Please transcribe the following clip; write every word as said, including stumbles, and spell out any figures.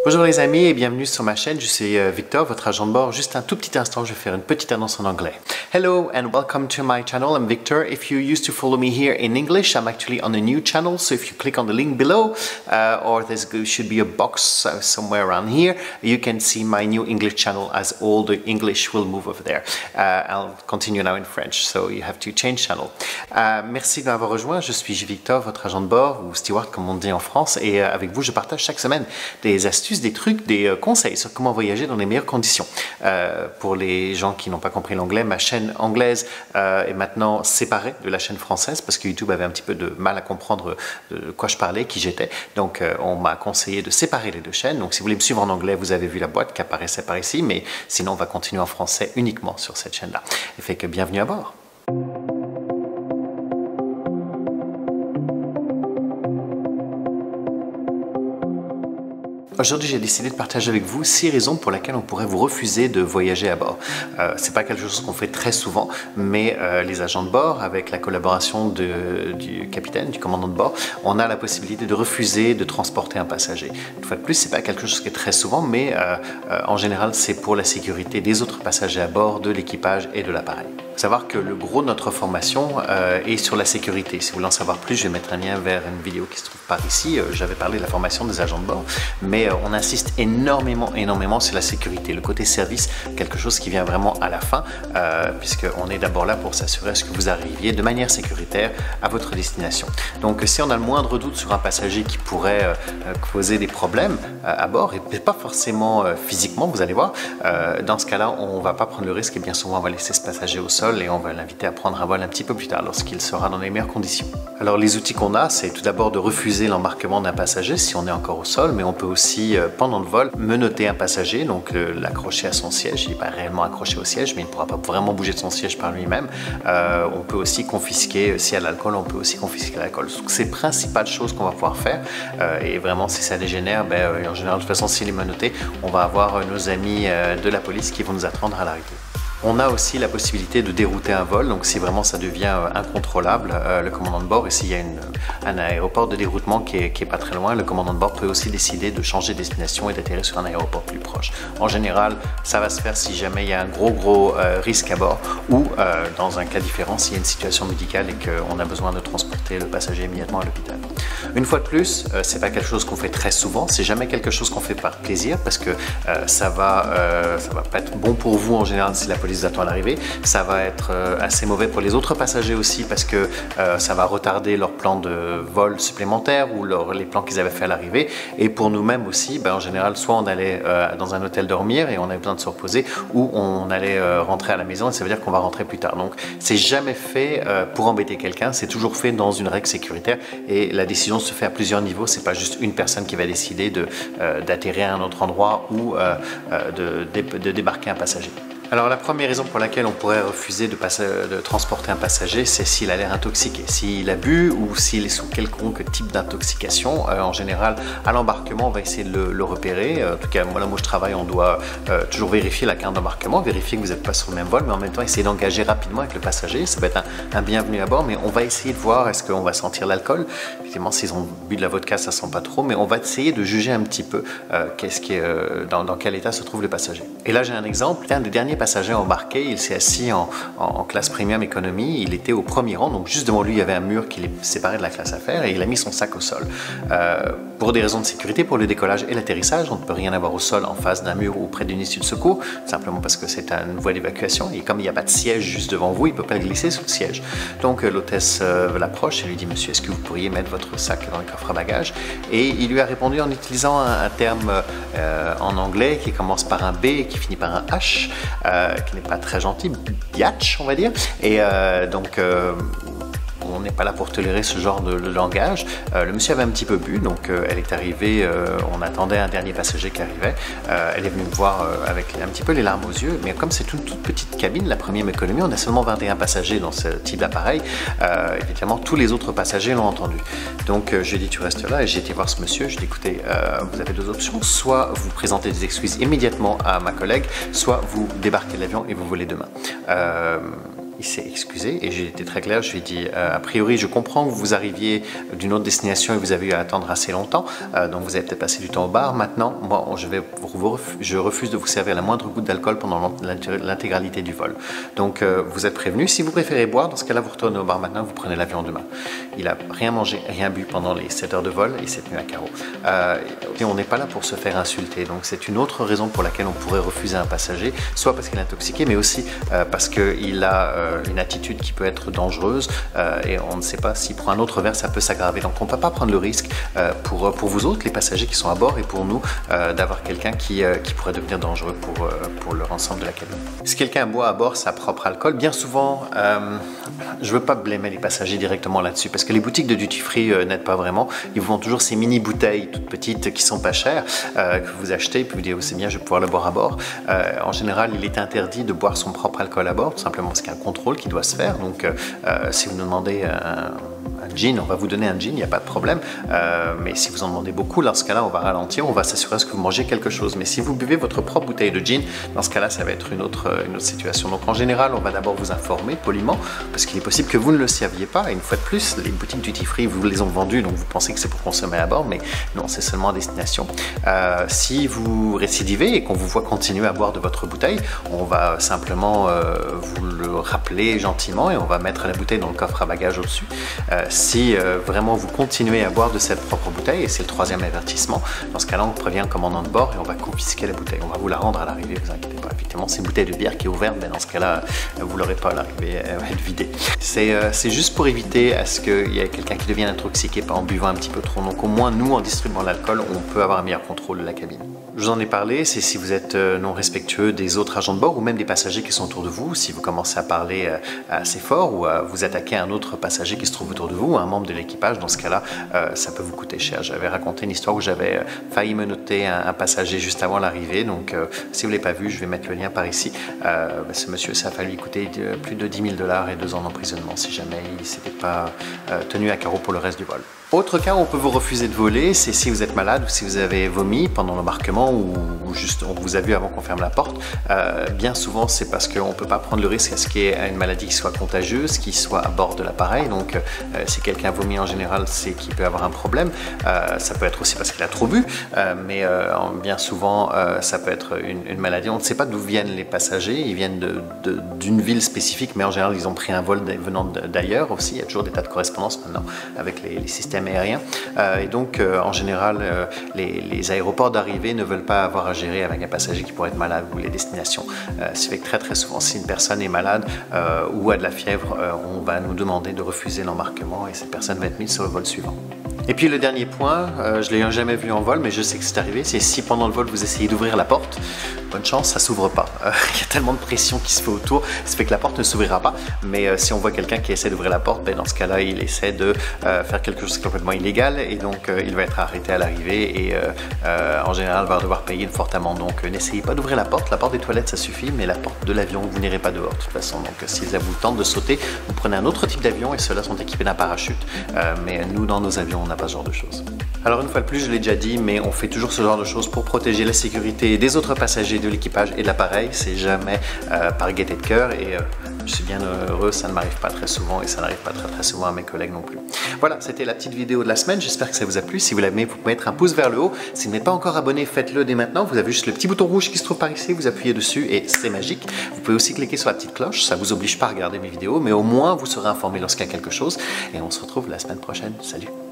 Bonjour les amis et bienvenue sur ma chaîne, je suis Victor, votre agent de bord. Juste un tout petit instant, je vais faire une petite annonce en anglais. Hello and welcome to my channel, I'm Victor. If you used to follow me here in English, I'm actually on a new channel, so if you click on the link below, uh, or there should be a box uh, somewhere around here, you can see my new English channel as all the English will move over there. Uh, I'll continue now in French, so you have to change channel. Uh, merci de m'avoir rejoint, je suis Victor, votre agent de bord, ou steward comme on dit en France, et uh, avec vous je partage chaque semaine des astuces, des trucs, des euh, conseils sur comment voyager dans les meilleures conditions. Euh, pour les gens qui n'ont pas compris l'anglais, ma chaîne anglaise euh, est maintenant séparée de la chaîne française parce que YouTube avait un petit peu de mal à comprendre de quoi je parlais, qui j'étais. Donc euh, on m'a conseillé de séparer les deux chaînes. Donc si vous voulez me suivre en anglais, vous avez vu la boîte qui apparaissait par ici, mais sinon on va continuer en français uniquement sur cette chaîne-là. Et fait que bienvenue à bord. Aujourd'hui, j'ai décidé de partager avec vous six raisons pour lesquelles on pourrait vous refuser de voyager à bord. Euh, c'est pas quelque chose qu'on fait très souvent, mais euh, les agents de bord, avec la collaboration de, du capitaine, du commandant de bord, on a la possibilité de refuser de transporter un passager. Une fois de plus, c'est pas quelque chose qui est très souvent, mais euh, euh, en général, c'est pour la sécurité des autres passagers à bord, de l'équipage et de l'appareil. Il faut savoir que le gros de notre formation euh, est sur la sécurité. Si vous voulez en savoir plus, je vais mettre un lien vers une vidéo qui se trouve par ici. Euh, J'avais parlé de la formation des agents de bord, mais euh, on insiste énormément, énormément sur la sécurité. Le côté service, quelque chose qui vient vraiment à la fin, euh, puisqu'on est d'abord là pour s'assurer que vous arriviez de manière sécuritaire à votre destination. Donc si on a le moindre doute sur un passager qui pourrait euh, causer des problèmes euh, à bord, et pas forcément euh, physiquement, vous allez voir, euh, dans ce cas-là, on ne va pas prendre le risque et bien souvent on va laisser ce passager au sol et on va l'inviter à prendre un vol un petit peu plus tard lorsqu'il sera dans les meilleures conditions. Alors les outils qu'on a, c'est tout d'abord de refuser l'embarquement d'un passager si on est encore au sol, mais on peut aussi, euh, pendant le vol, menotter un passager, donc euh, l'accrocher à son siège. Il n'est pas réellement accroché au siège, mais il ne pourra pas vraiment bouger de son siège par lui-même. Euh, on peut aussi confisquer, s'il y a de l'alcool, on peut aussi confisquer l'alcool. C'est les principales choses qu'on va pouvoir faire. Euh, et vraiment, si ça dégénère, ben, euh, en général, de toute façon, s'il est menotté, on va avoir euh, nos amis euh, de la police qui vont nous attendre à l'arrivée. On a aussi la possibilité de dérouter un vol, donc si vraiment ça devient euh, incontrôlable, euh, le commandant de bord, et s'il y a une, un aéroport de déroutement qui est, qui est pas très loin, le commandant de bord peut aussi décider de changer de destination et d'atterrir sur un aéroport plus proche. En général, ça va se faire si jamais il y a un gros gros euh, risque à bord ou euh, dans un cas différent, s'il y a une situation médicale et qu'on a besoin de transporter le passager immédiatement à l'hôpital. Une fois de plus, euh, c'est pas quelque chose qu'on fait très souvent, c'est jamais quelque chose qu'on fait par plaisir parce que euh, ça va, euh, ça va pas être bon pour vous en général si la police attend à l'arrivée. Ça va être euh, assez mauvais pour les autres passagers aussi parce que euh, ça va retarder leur plan de vol supplémentaire ou leur, les plans qu'ils avaient fait à l'arrivée. Et pour nous-mêmes aussi, ben, en général, soit on allait euh, dans un hôtel dormir et on avait besoin de se reposer, ou on allait euh, rentrer à la maison et ça veut dire qu'on va rentrer plus tard. Donc c'est jamais fait euh, pour embêter quelqu'un, c'est toujours fait dans une règle sécuritaire et la décision se fait à plusieurs niveaux. C'est pas juste une personne qui va décider de, euh, d'atterrir à un autre endroit ou euh, euh, de, de, de débarquer un passager. Alors la première raison pour laquelle on pourrait refuser de, de transporter un passager, c'est s'il a l'air intoxiqué, s'il a bu ou s'il est sous quelconque type d'intoxication. Euh, en général, à l'embarquement, on va essayer de le, le repérer. En tout cas, moi là où je travaille, on doit euh, toujours vérifier la carte d'embarquement, vérifier que vous n'êtes pas sur le même vol, mais en même temps essayer d'engager rapidement avec le passager. Ça va être un, un bienvenu à bord, mais on va essayer de voir est-ce qu'on va sentir l'alcool. Effectivement, s'ils ont bu de la vodka, ça sent pas trop, mais on va essayer de juger un petit peu euh, qu'est-ce qui est, euh, dans, dans quel état se trouve le passager. Et là, j'ai un exemple. Un des derniers passager embarqué, il s'est assis en, en, en classe premium économie, il était au premier rang, donc juste devant lui il y avait un mur qui les séparait de la classe affaires et il a mis son sac au sol. Euh, pour des raisons de sécurité, pour le décollage et l'atterrissage, on ne peut rien avoir au sol en face d'un mur ou près d'une issue de secours, simplement parce que c'est une voie d'évacuation et comme il n'y a pas de siège juste devant vous, il ne peut pas le glisser sous le siège. Donc euh, l'hôtesse euh, l'approche et lui dit « Monsieur, est-ce que vous pourriez mettre votre sac dans le coffre à bagages ?» Et il lui a répondu en utilisant un, un terme euh, en anglais qui commence par un B et qui finit par un H, euh, qui n'est pas très gentil, biatch on va dire, et euh, donc euh, on n'est pas là pour tolérer ce genre de, de langage. Euh, le monsieur avait un petit peu bu, donc euh, elle est arrivée, euh, on attendait un dernier passager qui arrivait, euh, elle est venue me voir euh, avec un petit peu les larmes aux yeux, mais comme c'est une toute petite cabine, la première économie, on a seulement vingt et un passagers dans ce type d'appareil, euh, évidemment tous les autres passagers l'ont entendu. Donc euh, je lui ai dit tu restes là et j'ai été voir ce monsieur, je lui ai dit écoutez, euh, vous avez deux options, soit vous présentez des excuses immédiatement à ma collègue, soit vous débarquez l'avion et vous volez demain. Euh, il s'est excusé et j'ai été très clair, je lui ai dit euh, a priori je comprends que vous arriviez d'une autre destination et vous avez eu à attendre assez longtemps, euh, donc vous avez peut-être passé du temps au bar. Maintenant, moi je, vais vous, je refuse de vous servir la moindre goutte d'alcool pendant l'intégralité du vol. Donc euh, vous êtes prévenu, si vous préférez boire, dans ce cas-là vous retournez au bar maintenant, vous prenez l'avion demain. Il n'a rien mangé, rien bu pendant les sept heures de vol et c'est tenu à carreau. Euh, et on n'est pas là pour se faire insulter, donc c'est une autre raison pour laquelle on pourrait refuser un passager, soit parce qu'il est intoxiqué, mais aussi euh, parce qu'il a euh, une attitude qui peut être dangereuse euh, et on ne sait pas si pour un autre verre ça peut s'aggraver. Donc on ne peut pas prendre le risque euh, pour, pour vous autres, les passagers qui sont à bord, et pour nous euh, d'avoir quelqu'un qui, euh, qui pourrait devenir dangereux pour, euh, pour l'ensemble de la cabine. Si quelqu'un boit à bord sa propre alcool, bien souvent, euh, je ne veux pas blâmer les passagers directement là-dessus parce que les boutiques de duty free euh, n'aident pas vraiment. Ils vous vendent toujours ces mini bouteilles toutes petites qui sont pas chères euh, que vous achetez et puis vous dites oh, c'est bien, je vais pouvoir le boire à bord. Euh, en général, il est interdit de boire son propre alcool à bord, tout simplement parce qu'il y a un contrôle qui doit se faire. Donc, euh, si vous nous demandez un, un gin, on va vous donner un gin, il n'y a pas de problème. Euh, mais si vous en demandez beaucoup, dans ce cas-là, on va ralentir, on va s'assurer que vous mangez quelque chose. Mais si vous buvez votre propre bouteille de gin, dans ce cas-là, ça va être une autre, une autre situation. Donc, en général, on va d'abord vous informer poliment, parce qu'il est possible que vous ne le serviez pas. Et une fois de plus, les boutiques duty free vous les ont vendues, donc vous pensez que c'est pour consommer à bord, mais non, c'est seulement à destination. Euh, si vous récidivez et qu'on vous voit continuer à boire de votre bouteille, on va simplement euh, vous le rappeler gentiment et on va mettre la bouteille dans le coffre à bagages au-dessus. Euh, si euh, vraiment vous continuez à boire de cette propre bouteille, et c'est le troisième avertissement, dans ce cas-là, on prévient le commandant de bord et on va confisquer la bouteille. On va vous la rendre à l'arrivée, vous inquiétez pas. Effectivement, c'est une bouteille de bière qui est ouverte, mais dans ce cas-là, vous l'aurez pas à l'arrivée, elle va être vidée. C'est euh, juste pour éviter à ce qu'il y ait quelqu'un qui devienne intoxiqué en buvant un petit peu trop. Donc au moins, nous, en distribuant l'alcool, on peut avoir un meilleur contrôle de la cabine. Je vous en ai parlé, c'est si vous êtes non respectueux des autres agents de bord ou même des passagers qui sont autour de vous, si vous commencez à parler assez fort ou à vous attaquer à un autre passager qui se trouve autour de vous, un membre de l'équipage, dans ce cas-là, euh, ça peut vous coûter cher. J'avais raconté une histoire où j'avais failli menotter un, un passager juste avant l'arrivée, donc euh, si vous ne l'avez pas vu, je vais mettre le lien par ici. Euh, ce monsieur, ça a fallu lui coûter de, plus de dix mille dollars et deux ans d'emprisonnement si jamais il ne s'était pas euh, tenu à carreau pour le reste du vol. Autre cas où on peut vous refuser de voler, c'est si vous êtes malade ou si vous avez vomi pendant l'embarquement ou juste on vous a vu avant qu'on ferme la porte. Euh, bien souvent, c'est parce qu'on ne peut pas prendre le risque à ce qu'il y ait une maladie qui soit contagieuse, qui soit à bord de l'appareil. Donc, euh, si quelqu'un vomit en général, c'est qu'il peut avoir un problème. Euh, ça peut être aussi parce qu'il a trop bu, euh, mais euh, bien souvent, euh, ça peut être une, une maladie. On ne sait pas d'où viennent les passagers. Ils viennent d'une ville spécifique, mais en général, ils ont pris un vol venant d'ailleurs aussi. Il y a toujours des tas de correspondances maintenant avec les, les systèmes aérien. Euh, et donc, euh, en général, euh, les, les aéroports d'arrivée ne veulent pas avoir à gérer avec un passager qui pourrait être malade ou les destinations. Euh, ce fait que très très souvent, si une personne est malade euh, ou a de la fièvre, euh, on va nous demander de refuser l'embarquement et cette personne va être mise sur le vol suivant. Et puis le dernier point, euh, je ne l'ai jamais vu en vol, mais je sais que c'est arrivé, c'est si pendant le vol vous essayez d'ouvrir la porte, bonne chance, ça ne s'ouvre pas. Il euh, y a tellement de pression qui se fait autour, ça fait que la porte ne s'ouvrira pas. Mais euh, si on voit quelqu'un qui essaie d'ouvrir la porte, ben, dans ce cas-là, il essaie de euh, faire quelque chose de complètement illégal et donc euh, il va être arrêté à l'arrivée et euh, euh, en général va devoir payer une forte amende. Donc euh, n'essayez pas d'ouvrir la porte, la porte des toilettes ça suffit, mais la porte de l'avion, vous n'irez pas dehors de toute façon. Donc euh, si ça vous tente de sauter, vous prenez un autre type d'avion et ceux-là sont équipés d'un parachute. Euh, mais nous, dans nos avions, on n'a pas ce genre de choses. Alors une fois de plus, je l'ai déjà dit, mais on fait toujours ce genre de choses pour protéger la sécurité des autres passagers, de l'équipage et de l'appareil. C'est jamais euh, par gaieté de cœur et euh, je suis bien heureux, ça ne m'arrive pas très souvent et ça n'arrive pas très très souvent à mes collègues non plus. Voilà, c'était la petite vidéo de la semaine, j'espère que ça vous a plu. Si vous l'aimez, vous pouvez mettre un pouce vers le haut. Si vous n'êtes pas encore abonné, faites-le dès maintenant. Vous avez juste le petit bouton rouge qui se trouve par ici, vous appuyez dessus et c'est magique. Vous pouvez aussi cliquer sur la petite cloche, ça ne vous oblige pas à regarder mes vidéos, mais au moins vous serez informé lorsqu'il y a quelque chose. Et on se retrouve la semaine prochaine. Salut!